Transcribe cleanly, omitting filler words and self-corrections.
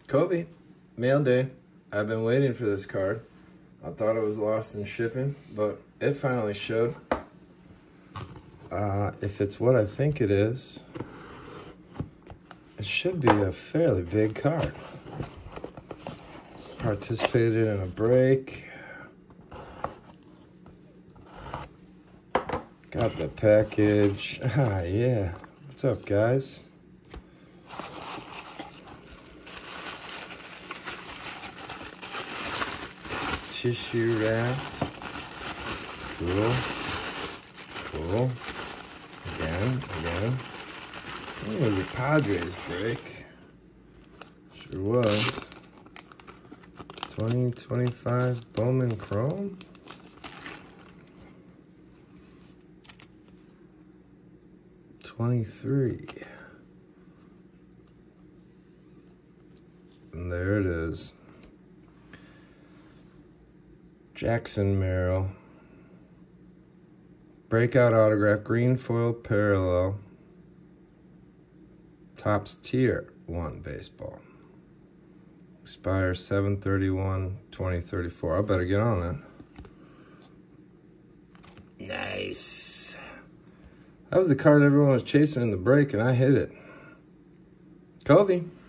Kobe, mail day. I've been waiting for this card. I thought it was lost in shipping, but it finally showed. If it's what I think it is, it should be a fairly big card. Participated in a break. Got the package. Ah, yeah. What's up, guys? Tissue wrapped. Cool. Cool. Again. It was a Padres break. Sure was. 2025 Bowman Chrome. '23. And there it is. Jackson Merrill. Breakout autograph, green foil parallel. Topps Tier 1 baseball. Expires 7/31/2034. I better get on that. Nice. That was the card everyone was chasing in the break, and I hit it. Kobe.